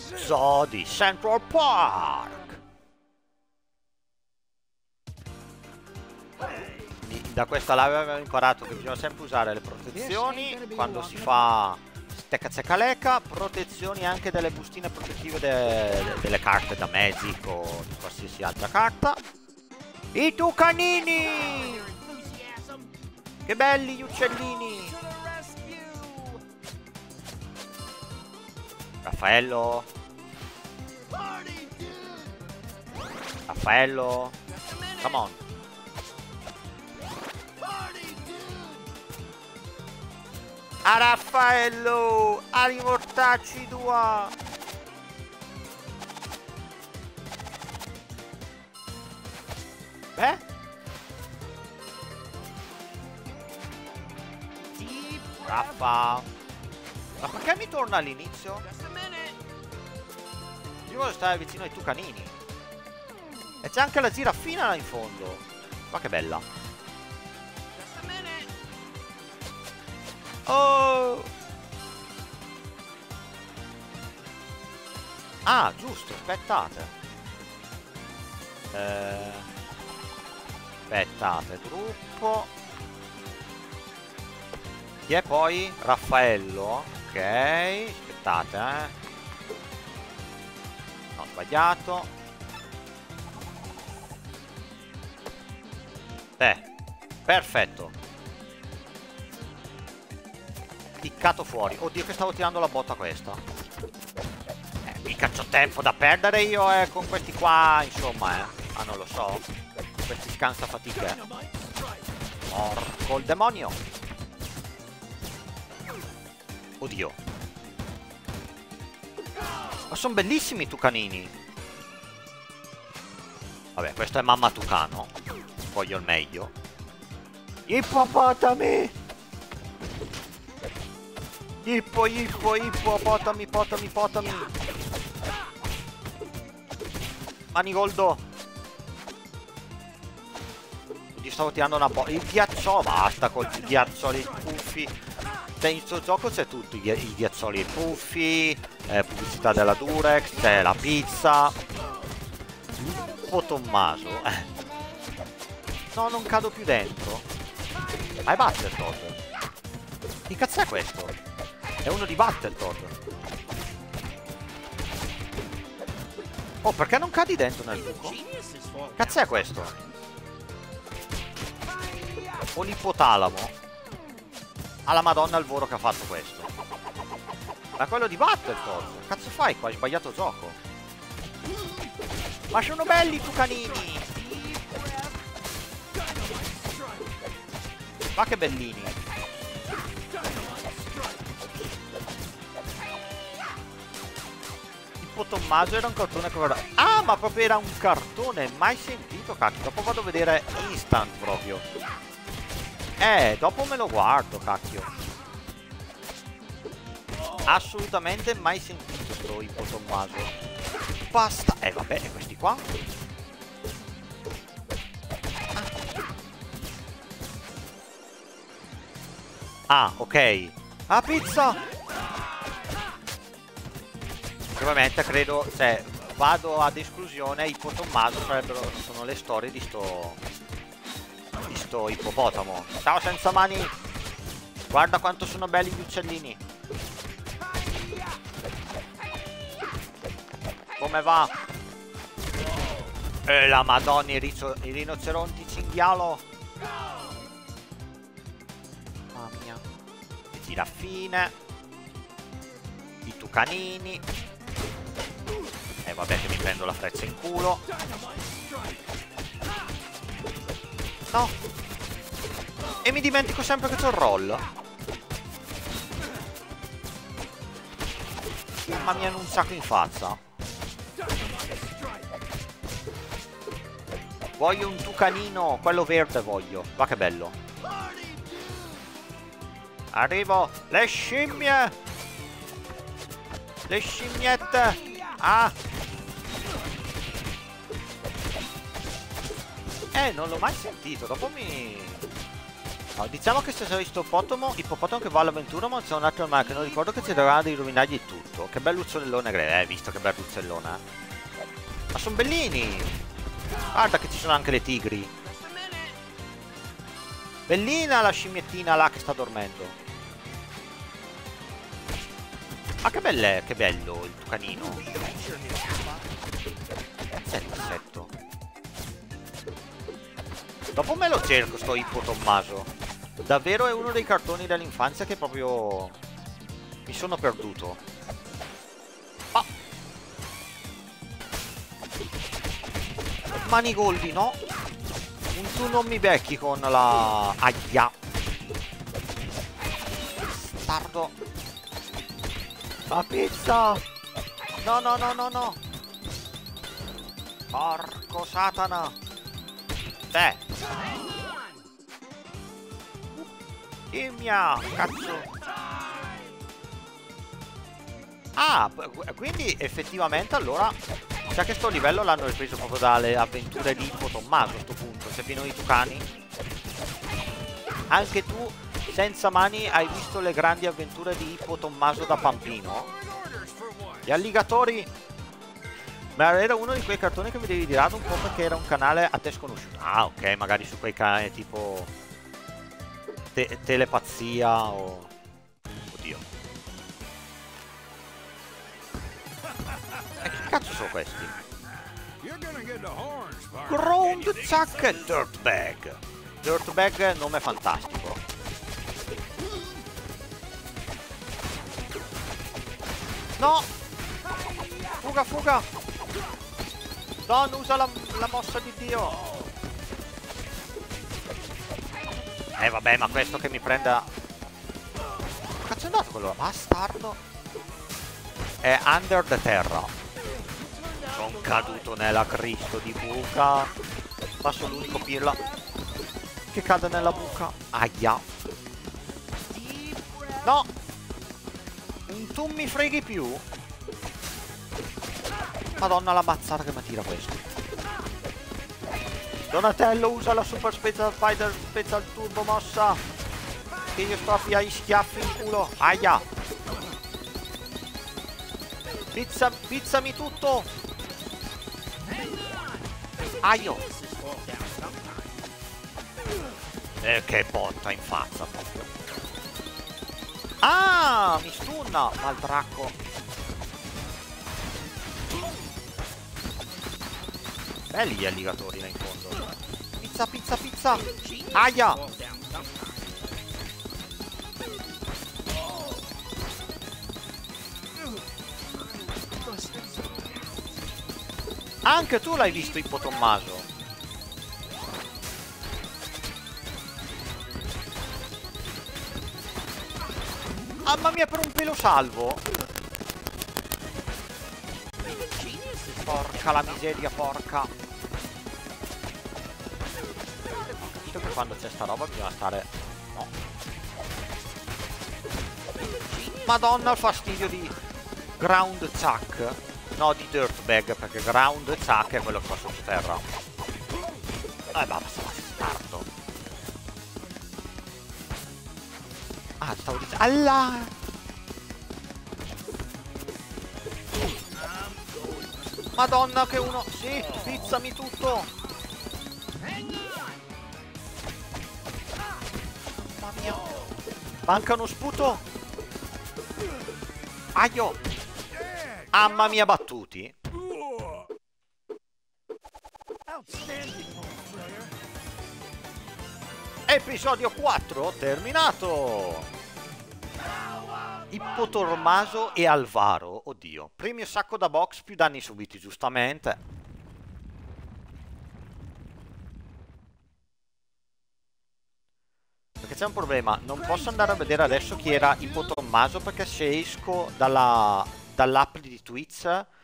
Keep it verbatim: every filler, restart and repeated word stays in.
Zoo di Central Park. Da questa live abbiamo imparato che bisogna sempre usare le protezioni quando si fa stecca zecca leca, protezioni anche delle bustine protettive de de delle carte da Magic o di qualsiasi altra carta. I tucanini! Che belli gli uccellini! Raffaello? Raffaello? Come on! A Raffaello! A rimortacci tua! Beh? Raffa! Ma perché mi torna all'inizio? Io voglio stare vicino ai tucanini. E c'è anche la giraffina là in fondo. Ma che bella. Oh! Ah, giusto, aspettate. Eh, aspettate, gruppo. Chi è poi? Raffaello. Ok, aspettate, eh. No, ho sbagliato. Eh, perfetto. Piccato fuori. Oddio che stavo tirando la botta questa. Eh, mica c'ho tempo da perdere io eh, con questi qua, insomma, eh. Ah, non lo so. Questi scansafatiche. Porco il demonio. Oddio. Ma sono bellissimi i tucanini. Vabbè, questo è mamma tucano. Voglio il meglio. Ippopotami! Ippo, ippo, ippo, potami, potami, potami. Manigoldo. Oddio, stavo tirando una botta. Il ghiacciolo, basta con i ghiaccioli puffi. Cioè, in questo gioco c'è tutto, i, i ghiaccioli puffi, eh, pubblicità della Durex, c'è la pizza. Lupo Tommaso. Eh. No, non cado più dentro. Ma è Battletoad. Che cazzo è questo? È uno di Battletoad. Oh, perché non cadi dentro nel buco? Cazzo è questo? O l'ipotalamo? Alla madonna il volo che ha fatto questo. Ma quello di Battletoad. Cazzo fai qua? Hai sbagliato gioco. Ma sono belli i tucanini. Ma che bellini. Tipo Tommaso era un cartone che guarda. Ah, ma proprio era un cartone. Mai sentito, cacchio. Dopo vado a vedere instant proprio. Eh, dopo me lo guardo, cacchio. Assolutamente mai sentito sto Ippo Tommaso. Basta. Eh, vabbè, e questi qua? Ah, ah ok. Ah, pizza! Ovviamente credo, cioè, vado ad esclusione, Ippo Tommaso sarebbero, sono le storie di sto... di sto ippopotamo. Ciao senza mani! Guarda quanto sono belli gli uccellini! Come va? E la madonna, i, i rinoceronti cinghialo! Mamma mia! Le giraffine! I tucanini! E eh, vabbè che mi prendo la freccia in culo! No! E mi dimentico sempre che c'ho il roll. Mamma mia, un sacco in faccia. Voglio un tucanino, quello verde voglio. Va che bello. Arrivo. Le scimmie. Le scimmiette. Ah. Eh, non l'ho mai sentito. Dopo mi... No, diciamo che se sei ippopotamo, ippopotamo che va all'avventura, ma c'è un altro male che non ricordo che cercherà di rovinargli tutto. Che bel uccellone, eh, visto che bel uccellone. Ma sono bellini! Guarda che ci sono anche le tigri. Bellina la scimmiettina là che sta dormendo. Ah, che belle, che bello il tucanino. Cazzo è il passetto? Dopo me lo cerco sto Ippo Tommaso. Davvero è uno dei cartoni dell'infanzia che proprio mi sono perduto. Ah. Manigoldi, no? Tu non mi becchi con la... Aia. Stardo. La pizza. No, no, no, no, no. Porco satana. Eh. Immia. Cazzo. Ah, quindi effettivamente allora... Sa che sto livello l'hanno ripreso proprio dalle avventure di Ippo Tommaso a sto punto. C'è pieno di tucani. Anche tu, senza mani, hai visto le grandi avventure di Ippo Tommaso da bambino? Gli alligatori. Ma era uno di quei cartoni che mi devi dire un po' perché era un canale a te sconosciuto. Ah, ok, magari su quei canali tipo te telepazia o... Oddio. E che cazzo sono questi? Ground Chuck e Dirtbag. Dirtbag, nome fantastico. No! Fuga, fuga! Don, usa la, la mossa di Dio! Eh vabbè, ma questo che mi prenda... Cazzo è andato quello? Bastardo! È under the terra. Sono caduto nella Cristo di buca. Ma sono l'unico pirla che cade nella buca. Aia. No! Tu mi freghi più? Madonna la mazzata che mi tira questo. Donatello usa la Super Special Fighter Special Turbo mossa. Che io sto a pigliare gli schiaffi in culo. Aia. Pizza, pizzami tutto. Aio. E che botta in faccia proprio. Ah, mi stunna, maldracco. Belli gli alligatori là in fondo. Pizza, pizza, pizza. Aia. Anche tu l'hai visto Ippo Tommaso. Mamma mia, per un pelo salvo. Porca la miseria, porca. Visto che quando c'è sta roba bisogna stare... No. Madonna il fastidio di Ground Chuck. No, di Dirtbag, perché Ground Chuck è quello che va sottoterra. Eh, ma basta, bastardo. Ah, stavo dicendo... Allah! Madonna che uno... Sì, pizzami tutto! Mamma mia! Manca uno sputo! Aio! Mamma mia, battuti! Episodio quattro terminato! Ippo Tommaso e Alvaro. Oddio. Premio sacco da box, più danni subiti, giustamente. Perché c'è un problema. Non posso andare a vedere adesso chi era Ippo Tommaso, perché se esco dalla dall'app di Twitch